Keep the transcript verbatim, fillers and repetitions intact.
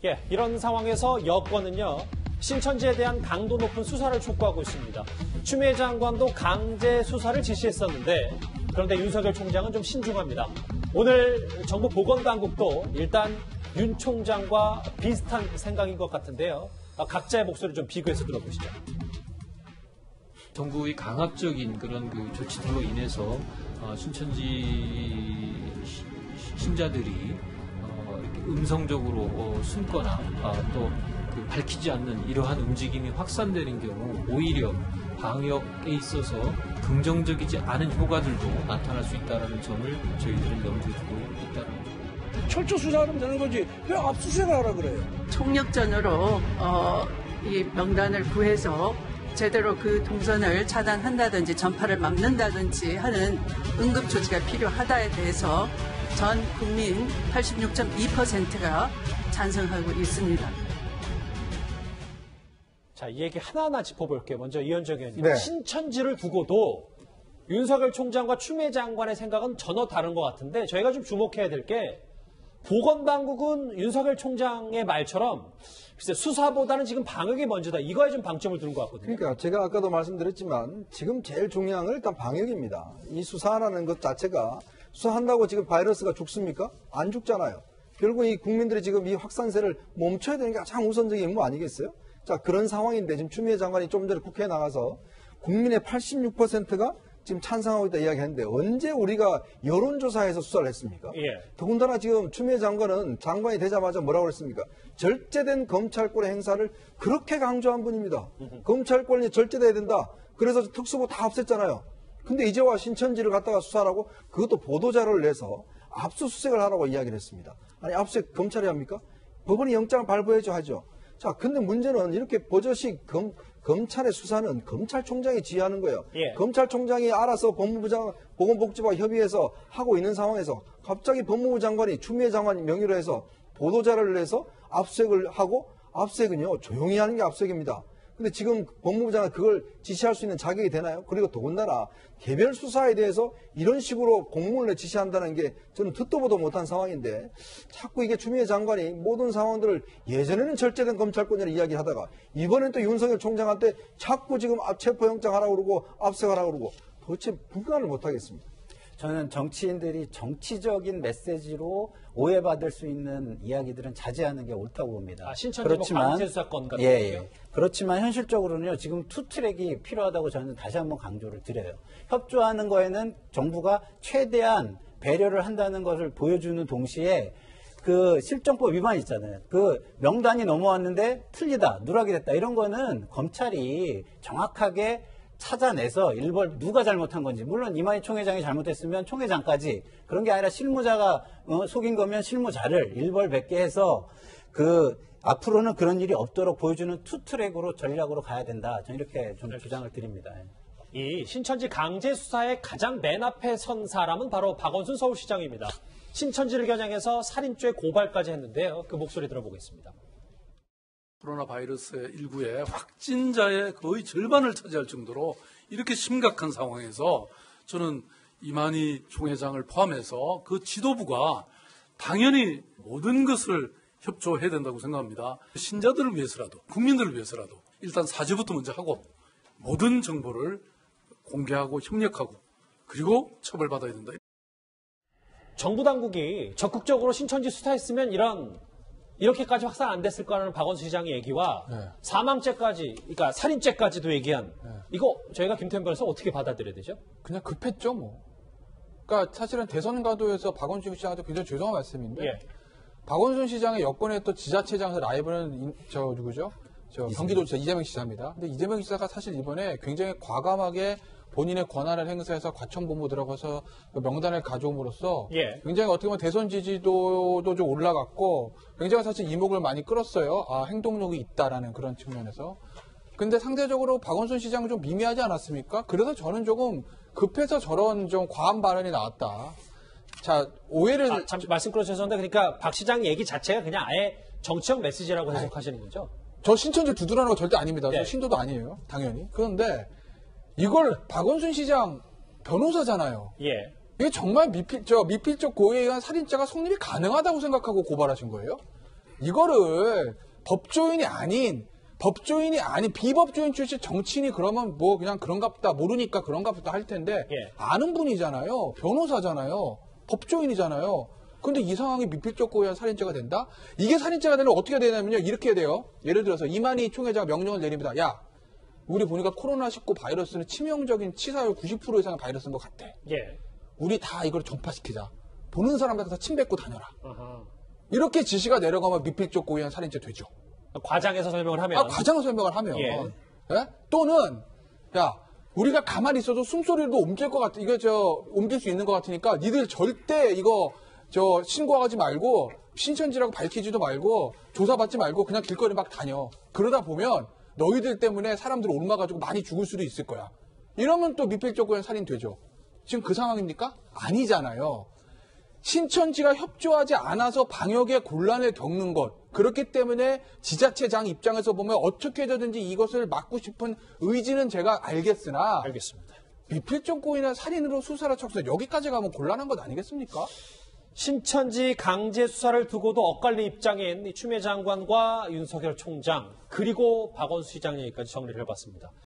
예, 이런 상황에서 여권은요, 신천지에 대한 강도 높은 수사를 촉구하고 있습니다. 추미애 장관도 강제 수사를 지시했었는데, 그런데 윤석열 총장은 좀 신중합니다. 오늘 정부 보건당국도 일단 윤 총장과 비슷한 생각인 것 같은데요. 각자의 목소리를 좀 비교해서 들어보시죠. 정부의 강압적인 그런 그 조치들로 인해서 어, 신천지 신자들이 어, 이렇게 음성적으로 어, 숨거나 아, 또 그 밝히지 않는 이러한 움직임이 확산되는 경우 오히려 방역에 있어서 긍정적이지 않은 효과들도 나타날 수 있다는 점을 저희들은 염두에 두고 있다는 거죠. 철저 수사하면 되는 거지 왜 압수수색을 하라 그래요? 총력전으로 어, 이 명단을 구해서 제대로 그 동선을 차단한다든지 전파를 막는다든지 하는 응급 조치가 필요하다에 대해서 전 국민 팔십육 점 이 퍼센트가 찬성하고 있습니다. 자, 이 얘기 하나하나 짚어볼게요. 먼저 이현정 의원님. 네. 신천지를 두고도 윤석열 총장과 추미애 장관의 생각은 전혀 다른 것 같은데 저희가 좀 주목해야 될 게 보건당국은 윤석열 총장의 말처럼 글쎄 수사보다는 지금 방역이 먼저다. 이거에 좀 방점을 두는 것 같거든요. 그러니까 제가 아까도 말씀드렸지만 지금 제일 중요한 건 일단 방역입니다. 이 수사라는 것 자체가 수사한다고 지금 바이러스가 죽습니까? 안 죽잖아요. 결국 이 국민들이 지금 이 확산세를 멈춰야 되는 게 가장 우선적인 임무 아니겠어요? 자, 그런 상황인데 지금 추미애 장관이 좀 전에 국회에 나가서 국민의 팔십육 퍼센트가 지금 찬성하고 있다 이야기했는데 언제 우리가 여론조사에서 수사를 했습니까? 예. 더군다나 지금 추미애 장관은 장관이 되자마자 뭐라고 그랬습니까? 절제된 검찰권의 행사를 그렇게 강조한 분입니다. 검찰권이 절제돼야 된다. 그래서 특수부 다 없앴잖아요. 근데 이제 와 신천지를 갖다가 수사하라고 그것도 보도자료를 내서 압수수색을 하라고 이야기를 했습니다. 아니 압수수색 검찰이 합니까? 법원이 영장을 발부해줘 하죠. 자, 근데 문제는 이렇게 버젓이 검, 검찰의 수사는 검찰총장이 지휘하는 거예요. 예. 검찰총장이 알아서 법무부 장, 보건복지부와 협의해서 하고 있는 상황에서 갑자기 법무부 장관이 추미애 장관 명의로 해서 보도자료를 내서 압수수색을 하고 압수수색은요, 조용히 하는 게 압수수색입니다. 근데 지금 법무부 장관 그걸 지시할 수 있는 자격이 되나요? 그리고 더군다나 개별 수사에 대해서 이런 식으로 공문을 지시한다는 게 저는 듣도 보도 못한 상황인데 자꾸 이게 추미애 장관이 모든 상황들을 예전에는 절제된 검찰권이라는 이야기를 하다가 이번엔 또 윤석열 총장한테 자꾸 지금 체포영장 하라고 그러고 압수하라고 그러고 도대체 분간을 못하겠습니다. 저는 정치인들이 정치적인 메시지로 오해받을 수 있는 이야기들은 자제하는 게 옳다고 봅니다. 아, 신천지 뭐 강제 수사권 같은 예, 거요? 예. 그렇지만 현실적으로는요. 지금 투트랙이 필요하다고 저는 다시 한번 강조를 드려요. 협조하는 거에는 정부가 최대한 배려를 한다는 것을 보여주는 동시에 그 실정법 위반 있잖아요. 그 명단이 넘어왔는데 틀리다, 누락이 됐다 이런 거는 검찰이 정확하게 찾아내서 일벌 누가 잘못한 건지 물론 이만희 총회장이 잘못했으면 총회장까지 그런 게 아니라 실무자가 어, 속인 거면 실무자를 일벌백계 해서 그 앞으로는 그런 일이 없도록 보여주는 투트랙으로 전략으로 가야 된다. 저는 이렇게 좀 주장을 드립니다. 이 신천지 강제 수사의 가장 맨 앞에 선 사람은 바로 박원순 서울시장입니다. 신천지를 겨냥해서 살인죄 고발까지 했는데요. 그 목소리 들어보겠습니다. 코로나 바이러스 일구의 확진자의 거의 절반을 차지할 정도로 이렇게 심각한 상황에서 저는 이만희 총회장을 포함해서 그 지도부가 당연히 모든 것을 협조해야 된다고 생각합니다. 신자들을 위해서라도 국민들을 위해서라도 일단 사죄부터 먼저 하고 모든 정보를 공개하고 협력하고 그리고 처벌받아야 된다. 정부 당국이 적극적으로 신천지 수사했으면 이런 이렇게까지 확산 안 됐을 거라는 박원순 시장의 얘기와 네. 사망죄까지, 그러니까 살인죄까지도 얘기한 네. 이거 저희가 김태현 변호사 어떻게 받아들여야 되죠? 그냥 급했죠, 뭐. 그러니까 사실은 대선 가도에서 박원순 시장한테 굉장히 죄송한 말씀인데 예. 박원순 시장의 여권의 또 지자체장에서 라이브는 저 누구죠? 저 경기도지사 이재명 지사입니다. 근데 이재명 지사가 사실 이번에 굉장히 과감하게 본인의 권한을 행사해서 과천본부 들어가서 명단을 가져옴으로써 예. 굉장히 어떻게 보면 대선 지지도도 좀 올라갔고 굉장히 사실 이목을 많이 끌었어요. 아, 행동력이 있다라는 그런 측면에서. 근데 상대적으로 박원순 시장은 좀 미미하지 않았습니까? 그래서 저는 조금 급해서 저런 좀 과한 발언이 나왔다. 자, 오해를. 아, 잠시 말씀 끊어주셨는데 그러니까 박 시장 얘기 자체가 그냥 아예 정치적 메시지라고 해석하시는 거죠? 저 신천지 두드라는 거 절대 아닙니다. 네. 저 신도도 아니에요. 당연히. 그런데 이걸 박원순 시장 변호사잖아요. 예. 이게 정말 미필, 저 미필적 고의에 의한 살인죄가 성립이 가능하다고 생각하고 고발하신 거예요? 이거를 법조인이 아닌 법조인이 아닌 비법조인 출신 정치인이 그러면 뭐 그냥 그런가 보다 모르니까 그런가 보다 할 텐데 예. 아는 분이잖아요. 변호사잖아요. 법조인이잖아요. 근데 이 상황이 미필적 고의한 살인죄가 된다? 이게 살인죄가 되면 어떻게 되냐면요. 이렇게 돼요. 예를 들어서 이만희 총회장 명령을 내립니다. 야, 우리 보니까 코로나십구 바이러스는 치명적인 치사율 구십 퍼센트 이상의 바이러스인 것 같아. 예. 우리 다 이걸 전파시키자. 보는 사람들한테 침 뱉고 다녀라. 어허. 이렇게 지시가 내려가면 미필적 고의한 살인죄 되죠. 과장해서 설명을 하면. 아, 과장을 설명을 하면. 예. 예? 또는, 야, 우리가 가만히 있어도 숨소리도 옮길 것 같아. 이거 저, 옮길 수 있는 것 같으니까 니들 절대 이거 저 신고하지 말고 신천지라고 밝히지도 말고 조사받지 말고 그냥 길거리 막 다녀. 그러다 보면 너희들 때문에 사람들 옮아가지고 많이 죽을 수도 있을 거야. 이러면 또 미필적 고의한 살인 되죠. 지금 그 상황입니까? 아니잖아요. 신천지가 협조하지 않아서 방역에 곤란을 겪는 것. 그렇기 때문에 지자체장 입장에서 보면 어떻게 해서든지 이것을 막고 싶은 의지는 제가 알겠으나 알겠습니다. 미필적 고의나 살인으로 수사를 척수 여기까지 가면 곤란한 것 아니겠습니까? 신천지 강제 수사를 두고도 엇갈린 입장인 이 추미애 장관과 윤석열 총장 그리고 박원순 시장 얘기까지 정리를 해봤습니다.